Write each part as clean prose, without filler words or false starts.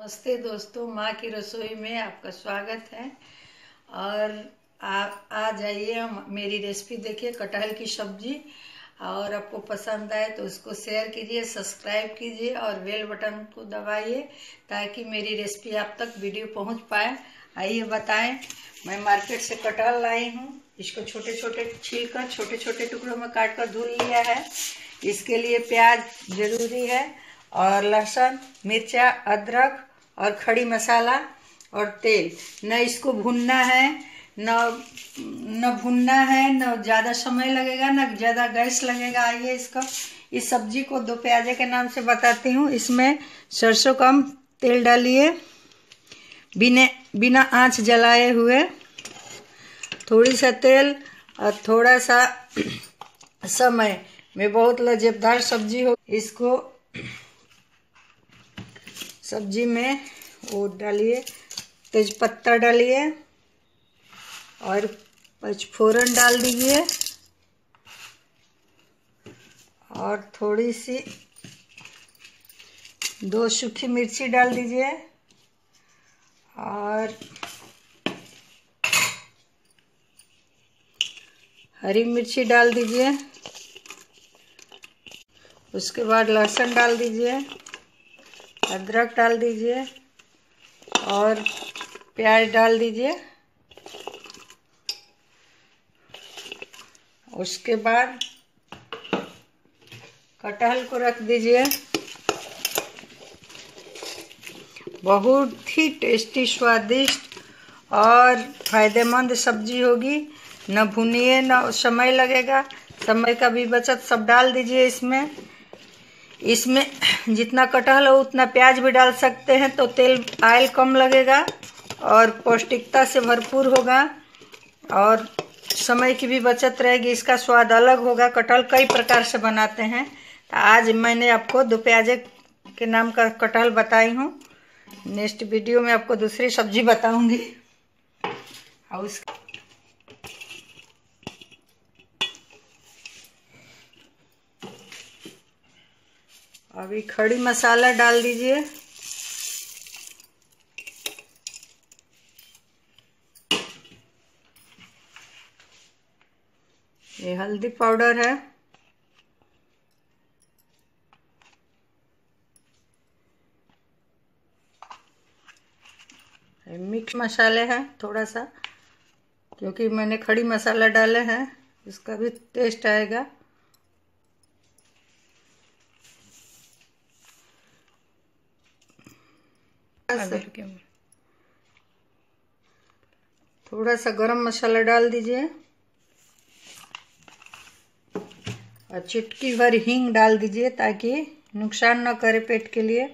नमस्ते दोस्तों, माँ की रसोई में आपका स्वागत है। और आप आ जाइए, हम मेरी रेसिपी देखिए, कटहल की सब्जी। और आपको पसंद आए तो उसको शेयर कीजिए, सब्सक्राइब कीजिए और बेल बटन को दबाइए ताकि मेरी रेसिपी आप तक वीडियो पहुंच पाए। आइए बताएं। मैं मार्केट से कटहल लाई हूँ। इसको छोटे छोटे छीलकर छोटे छोटे टुकड़ों में काट कर धुल लिया है। इसके लिए प्याज जरूरी है और लहसुन, मिर्चा, अदरक और खड़ी मसाला और तेल। न इसको भुनना है, न भुनना है, न ज़्यादा समय लगेगा, न ज़्यादा गैस लगेगा। आइए इस सब्जी को दो प्याजे के नाम से बताती हूँ। इसमें सरसों कम तेल डालिए, बिना आंच जलाए हुए। थोड़ी सा तेल और थोड़ा सा समय में बहुत लज्जतदार सब्जी हो। इसको सब्जी में वो डालिए, तेजपत्ता डालिए और पचफोरन डाल दीजिए और थोड़ी सी 2 सूखी मिर्ची डाल दीजिए और हरी मिर्ची डाल दीजिए। उसके बाद लहसुन डाल दीजिए, अदरक डाल दीजिए और प्याज डाल दीजिए। उसके बाद कटहल को रख दीजिए। बहुत ही टेस्टी, स्वादिष्ट और फायदेमंद सब्जी होगी। न भुनिए, न समय लगेगा, समय का भी बचत। सब डाल दीजिए इसमें जितना कटहल हो उतना प्याज भी डाल सकते हैं तो ऑयल कम लगेगा और पौष्टिकता से भरपूर होगा और समय की भी बचत रहेगी। इसका स्वाद अलग होगा। कटहल कई प्रकार से बनाते हैं, तो आज मैंने आपको 2 प्याजे के नाम का कटहल बताई हूँ। नेक्स्ट वीडियो में आपको दूसरी सब्जी बताऊंगी। और अभी खड़ी मसाला डाल दीजिए। ये हल्दी पाउडर है, मिक्स मसाले हैं थोड़ा सा, क्योंकि मैंने खड़ी मसाला डाले हैं, इसका भी टेस्ट आएगा। थोड़ा सा गरम मसाला डाल दीजिए और चुटकी भर हींग डाल दीजिए ताकि नुकसान न करे पेट के लिए।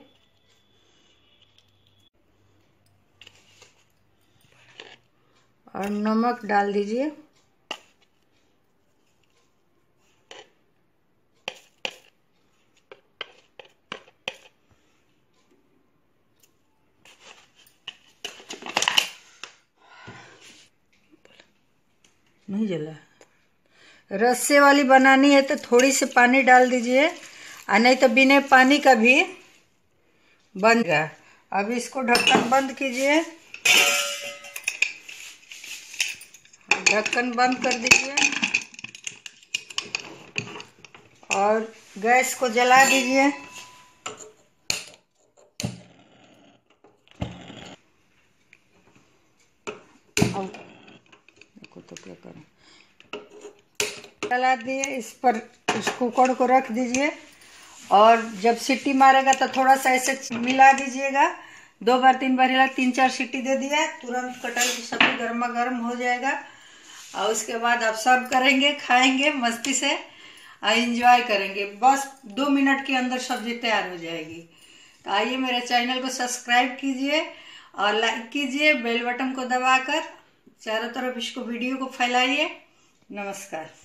और नमक डाल दीजिए। नहीं जला। रस्से वाली बनानी है तो थोड़ी सी पानी डाल दीजिए, और नहीं तो बिना पानी का भी बनेगा। अब इसको ढक्कन बंद कीजिए, ढक्कन बंद कर दीजिए और गैस को जला दीजिए। देखो तो क्या करें, जला दिए। इस पर उस कुकर को रख दीजिए और जब सीटी मारेगा तो थोड़ा सा ऐसे मिला दीजिएगा। 2 बार 3 बार हिला, 3-4 सीटी दे दिया, तुरंत कटहल की सब्जी गर्मा गर्म हो जाएगा। और उसके बाद आप सर्व करेंगे, खाएंगे मस्ती से और एंजॉय करेंगे। बस 2 मिनट के अंदर सब्जी तैयार हो जाएगी। तो आइए, मेरे चैनल को सब्सक्राइब कीजिए और लाइक कीजिए, बेल बटन को दबाकर चारों तरफ इसको वीडियो को फैलाइए। नमस्कार।